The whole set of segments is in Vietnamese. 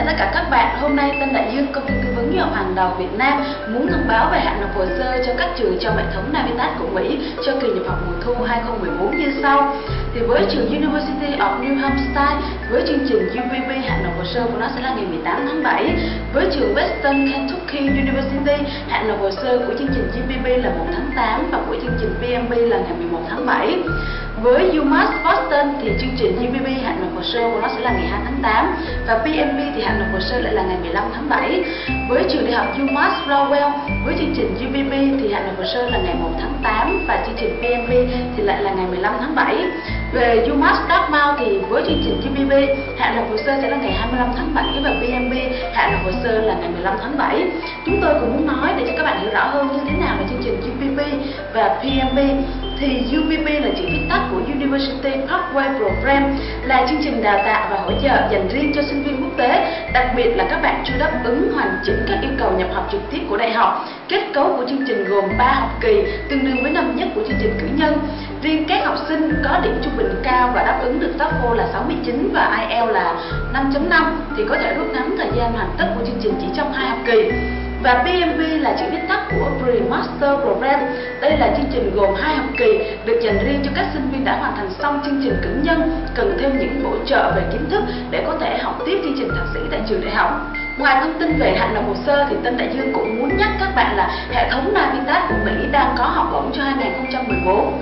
chào tất cả các bạn. Hôm nay Tân Đại Dương, công ty tư vấn du học hàng đầu Việt Nam muốn thông báo về hạn nộp hồ sơ cho các trường trong hệ thống Navitas của Mỹ cho kỳ nhập học mùa thu 2014 như sau. Thì với trường University of New Hampshire, với chương trình UPB, hạn nộp hồ sơ của nó sẽ là ngày 18 tháng 7. Với trường Western Kentucky University, hạn nộp hồ sơ của chương trình UPB là 1 tháng 8 và của chương trình PMB là ngày 11 tháng 7. Với UMass Boston thì chương trình UPB hạn nộp hồ sơ của nó sẽ là ngày 2 tháng 8 và PMB thì hạn nộp hồ sơ lại là ngày 15 tháng 7. Với trường đại học UMass Lowell, với chương trình UPB thì hạn nộp hồ sơ là ngày 1 tháng 8 và chương trình PMB thì lại là ngày 15 tháng 7. Về UMass Dartmouth thì với chương trình UPB hạn nộp hồ sơ sẽ là ngày 25 tháng 7 và PMB hạn nộp hồ sơ là ngày 15 tháng 7. Chúng tôi cũng muốn nói để cho các bạn hiểu rõ hơn như thế nào là chương trình UPB và PMB. Thì UPB là chữ viết tắt của University Pathway Program, là chương trình đào tạo và hỗ trợ dành riêng cho sinh viên quốc tế, đặc biệt là các bạn chưa đáp ứng hoàn chỉnh các yêu cầu nhập học trực tiếp của đại học. Kết cấu của chương trình gồm 3 học kỳ, tương đương với năm nhất của chương trình cử nhân. Riêng các học sinh có điểm trung bình cao và đáp ứng được TOEFL là 69 và IELTS là 5.5 thì có thể rút ngắn thời gian hoàn tất của chương trình chỉ trong 2 học kỳ. Và PMB là chữ viết tắt của Pre-Master Program. Đây là chương trình gồm 2 học kỳ, được dành riêng cho các sinh viên đã hoàn thành xong chương trình cử nhân, cần thêm những bổ trợ về kiến thức để có thể học tiếp chương trình thạc sĩ tại trường đại học. Ngoài thông tin về hạn nộp hồ sơ thì Tân Đại Dương cũng muốn nhắc các bạn là hệ thống Navitas của Mỹ đang có học bổng cho 2014.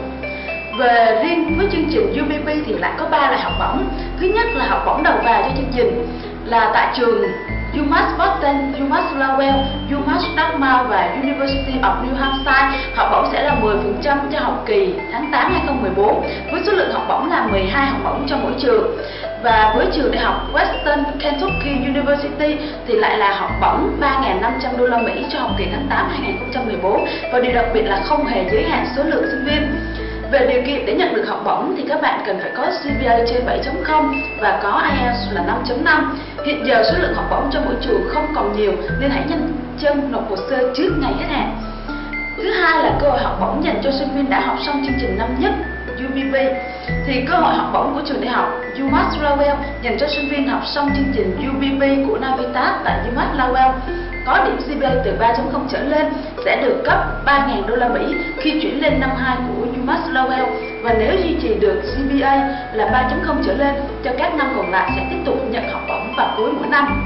Về riêng với chương trình UPB thì lại có 3 loại học bổng. Thứ nhất là học bổng đầu vào cho chương trình là tại trường UMass Boston, UMass Lowell, UMass Dartmouth và University of New Hampshire. Học bổng sẽ là 10% cho học kỳ tháng 8 2014 với số lượng học bổng là 12 học bổng cho mỗi trường. Và với trường đại học Western Kentucky University thì lại là học bổng 3.500 đô la Mỹ cho học kỳ tháng 8 2014 và điều đặc biệt là không hề giới hạn số lượng sinh viên. Về điều kiện để nhận được học bổng thì các bạn cần phải có GPA trên 7.0 và có IELTS là 5.5. Hiện giờ số lượng học bổng cho mỗi trường không còn nhiều nên hãy nhanh chân nộp hồ sơ trước ngày hết hạn. Thứ hai là cơ hội học bổng dành cho sinh viên đã học xong chương trình năm nhất UPB. Thì cơ hội học bổng của trường đại học UMass Lowell dành cho sinh viên học xong chương trình UPB của Navitas tại UMass Lowell có điểm GPA từ 3.0 trở lên sẽ được cấp 3.000 đô la Mỹ khi chuyển lên năm 2 của UMass Lowell, và nếu duy trì được GPA là 3.0 trở lên cho các năm còn lại sẽ tiếp tục nhận học bổng vào cuối mỗi năm.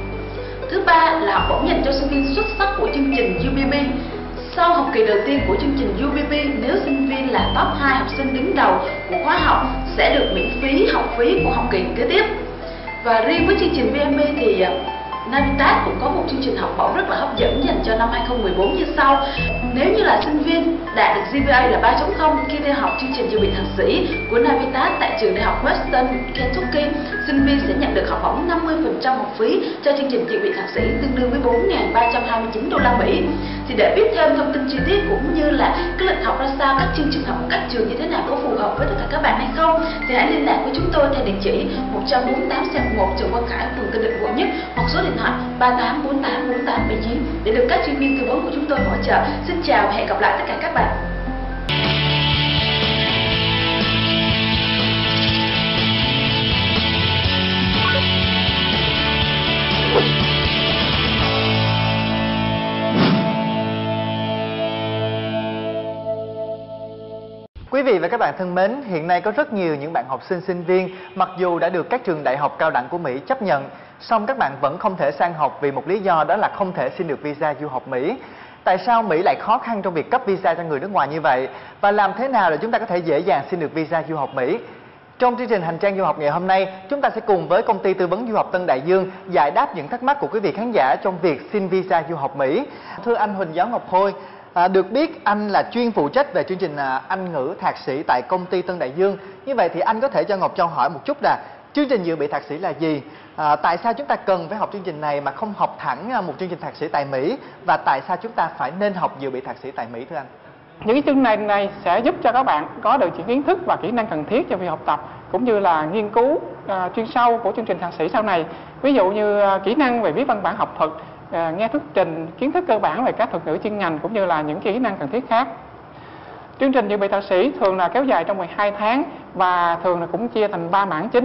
Thứ ba là học bổng dành cho sinh viên xuất sắc của chương trình UPB. Sau học kỳ đầu tiên của chương trình UPB, nếu sinh viên là top 2 học sinh đứng đầu của khóa học sẽ được miễn phí học phí của học kỳ kế tiếp. Và riêng với chương trình PMB thì Navitas cũng có một chương trình học bổng rất là hấp dẫn dành cho năm 2014 như sau. Nếu như là sinh viên đạt được GPA là 3.0 khi theo học chương trình dự bị thạc sĩ của Navitas tại trường đại học Western Kentucky, sinh viên sẽ nhận được học bổng 50% học phí cho chương trình dự bị thạc sĩ tương đương với 4.329 đô la Mỹ. Thì để biết thêm thông tin chi tiết cũng như là cái lịch học ra sao, các chương trình học của các trường như thế nào, có phù hợp với tất cả các bạn hay không, thì hãy liên lạc với chúng tôi theo địa chỉ 148/1 Trần Quang Khải, phường Tân Định, quận Nhất, hoặc số điện thoại 38484879 để được các chuyên viên tư vấn của chúng tôi hỗ trợ. Xin chào và hẹn gặp lại tất cả các bạn. Quý vị và các bạn thân mến, hiện nay có rất nhiều những bạn học sinh, sinh viên mặc dù đã được các trường đại học cao đẳng của Mỹ chấp nhận, song các bạn vẫn không thể sang học vì một lý do, đó là không thể xin được visa du học Mỹ. Tại sao Mỹ lại khó khăn trong việc cấp visa cho người nước ngoài như vậy? Và làm thế nào để chúng ta có thể dễ dàng xin được visa du học Mỹ? Trong chương trình Hành trang du học ngày hôm nay, chúng ta sẽ cùng với công ty tư vấn du học Tân Đại Dương giải đáp những thắc mắc của quý vị khán giả trong việc xin visa du học Mỹ. Thưa anh Huỳnh Giáo Ngọc Khôi, được biết anh là chuyên phụ trách về chương trình Anh ngữ thạc sĩ tại công ty Tân Đại Dương. Như vậy thì anh có thể cho Ngọc Châu hỏi một chút là chương trình dự bị thạc sĩ là gì? Tại sao chúng ta cần phải học chương trình này mà không học thẳng một chương trình thạc sĩ tại Mỹ? Và tại sao chúng ta phải nên học dự bị thạc sĩ tại Mỹ thưa anh? Những cái chương trình này sẽ giúp cho các bạn có được những kiến thức và kỹ năng cần thiết cho việc học tập cũng như là nghiên cứu chuyên sâu của chương trình thạc sĩ sau này. Ví dụ như kỹ năng về viết văn bản học thuật, nghe thuyết trình, kiến thức cơ bản về các thuật ngữ chuyên ngành cũng như là những kỹ năng cần thiết khác. Chương trình dự bị thạc sĩ thường là kéo dài trong 12 tháng và thường là cũng chia thành 3 mảng chính.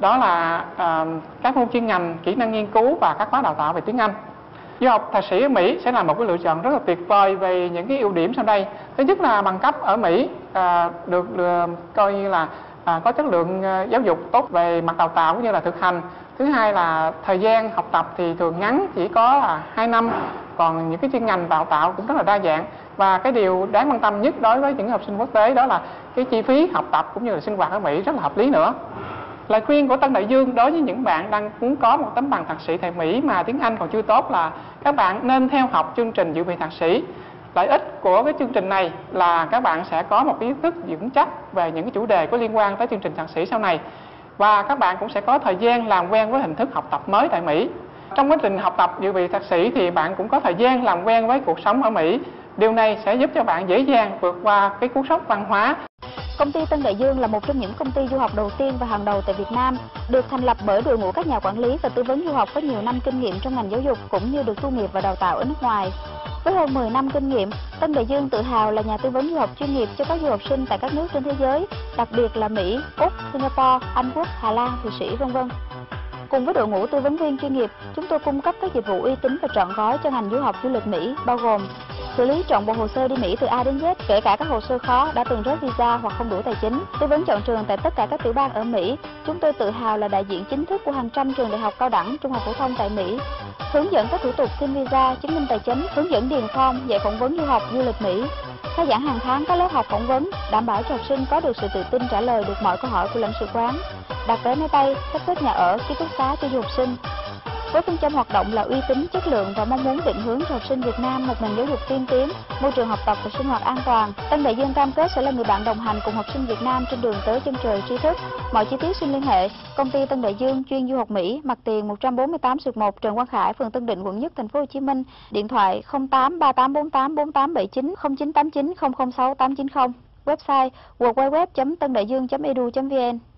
đó là các môn chuyên ngành, kỹ năng nghiên cứu và các khóa đào tạo về tiếng Anh. Du học thạc sĩ ở Mỹ sẽ là một cái lựa chọn rất là tuyệt vời về những cái ưu điểm sau đây. Thứ nhất là bằng cấp ở Mỹ được coi như là có chất lượng giáo dục tốt về mặt đào tạo cũng như là thực hành. Thứ hai là thời gian học tập thì thường ngắn, chỉ có là 2 năm, còn những cái chuyên ngành đào tạo cũng rất là đa dạng. Và cái điều đáng quan tâm nhất đối với những học sinh quốc tế đó là cái chi phí học tập cũng như là sinh hoạt ở Mỹ rất là hợp lý nữa. Lời khuyên của Tân Đại Dương đối với những bạn đang muốn có một tấm bằng thạc sĩ tại Mỹ mà tiếng Anh còn chưa tốt là các bạn nên theo học chương trình dự bị thạc sĩ. Lợi ích của cái chương trình này là các bạn sẽ có một kiến thức vững chắc về những cái chủ đề có liên quan tới chương trình thạc sĩ sau này. Và các bạn cũng sẽ có thời gian làm quen với hình thức học tập mới tại Mỹ. Trong quá trình học tập dự bị thạc sĩ thì bạn cũng có thời gian làm quen với cuộc sống ở Mỹ. Điều này sẽ giúp cho bạn dễ dàng vượt qua cái cú sốc văn hóa. Công ty Tân Đại Dương là một trong những công ty du học đầu tiên và hàng đầu tại Việt Nam, được thành lập bởi đội ngũ các nhà quản lý và tư vấn du học có nhiều năm kinh nghiệm trong ngành giáo dục cũng như được tu nghiệp và đào tạo ở nước ngoài. Với hơn 10 năm kinh nghiệm, Tân Đại Dương tự hào là nhà tư vấn du học chuyên nghiệp cho các du học sinh tại các nước trên thế giới, đặc biệt là Mỹ, Úc, Singapore, Anh Quốc, Hà Lan, Thụy Sĩ, v.v. Cùng với đội ngũ tư vấn viên chuyên nghiệp, chúng tôi cung cấp các dịch vụ uy tín và trọn gói cho ngành du học du lịch Mỹ, bao gồm xử lý trọn bộ hồ sơ đi Mỹ từ A đến Z, kể cả các hồ sơ khó đã từng rớt visa hoặc không đủ tài chính, tư vấn chọn trường tại tất cả các tiểu bang ở Mỹ. Chúng tôi tự hào là đại diện chính thức của hàng trăm trường đại học cao đẳng, trung học phổ thông tại Mỹ, hướng dẫn các thủ tục xin visa, chứng minh tài chính, hướng dẫn điền form, dạy phỏng vấn du học du lịch Mỹ, khai giảng hàng tháng các lớp học phỏng vấn, đảm bảo cho học sinh có được sự tự tin trả lời được mọi câu hỏi của lãnh sự quán, đặt vé máy bay, sắp xếp nhà ở, ký túc xá cho du học sinh. Với phương châm hoạt động là uy tín, chất lượng và mong muốn định hướng cho học sinh Việt Nam một nền giáo dục tiên tiến, môi trường học tập và sinh hoạt an toàn, Tân Đại Dương cam kết sẽ là người bạn đồng hành cùng học sinh Việt Nam trên đường tới chân trời tri thức. Mọi chi tiết xin liên hệ công ty Tân Đại Dương chuyên du học Mỹ, mặt tiền 148/1 Trần Quang Khải, phường Tân Định, quận Nhất, thành phố Hồ Chí Minh. Điện thoại 08 3848 4879 0989 006 890. Website www.tandaiduong.edu.vn.